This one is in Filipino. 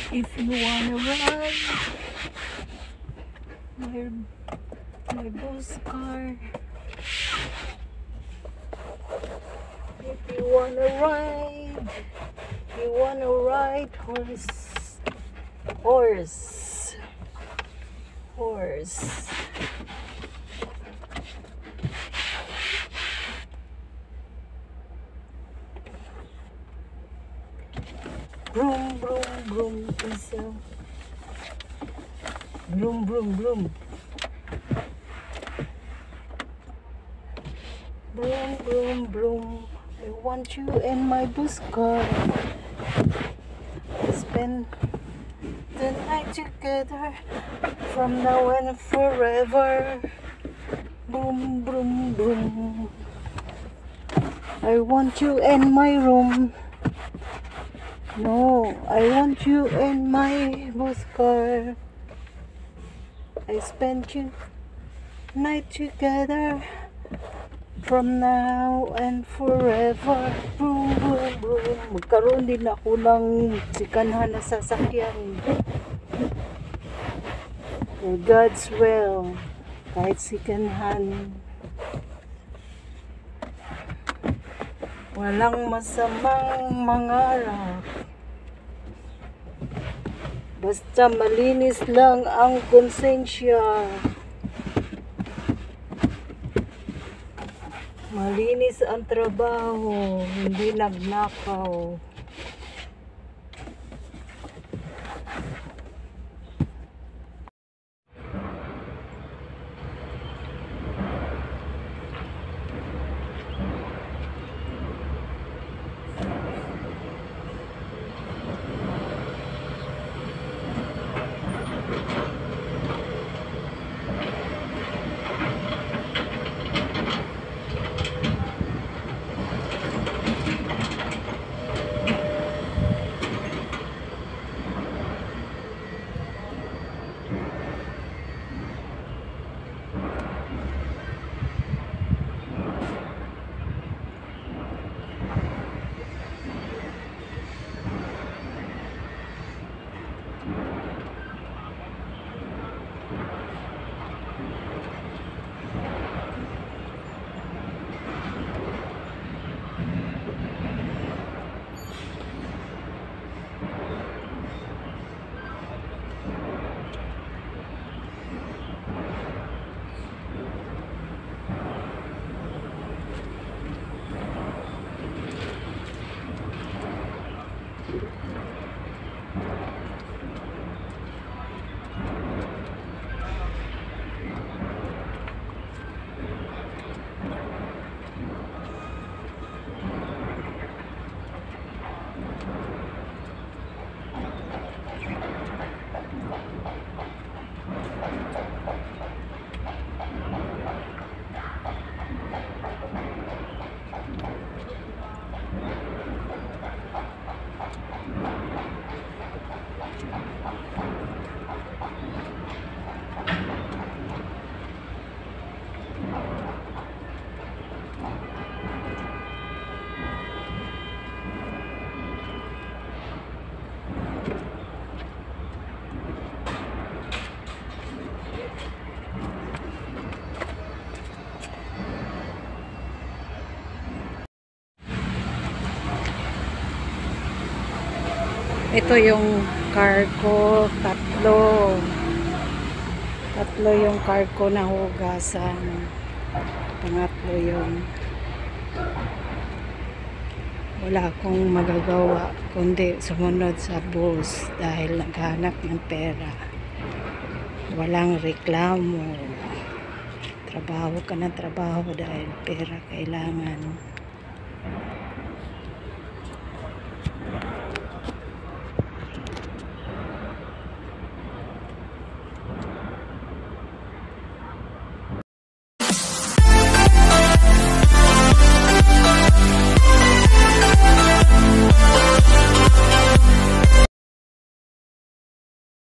If you wanna ride my bus car, if you wanna ride horse. Broom, broom, broom is a broom, broom, broom. Broom, broom, broom. I want you in my bus car. We spend the night together from now and forever. Boom, boom, boom. I want you in my room. No, I want you in my bus car. I spend you night together from now and forever. Boom, boom, boom. Magkaroon din ako ng sikanhan na sasakyan. For God's will, kahit sikanhan. Walang masamang mangarap. Basta malinis lang ang konsensya. Malinis ang trabaho, hindi nagnakaw. Ito yung car ko, tatlo yung car ko na hugasan. Pangatlo yung wala akong magagawa kundi sumunod sa bus dahil naghanap ng pera. Walang reklamo, trabaho ka ng trabaho dahil pera kailangan.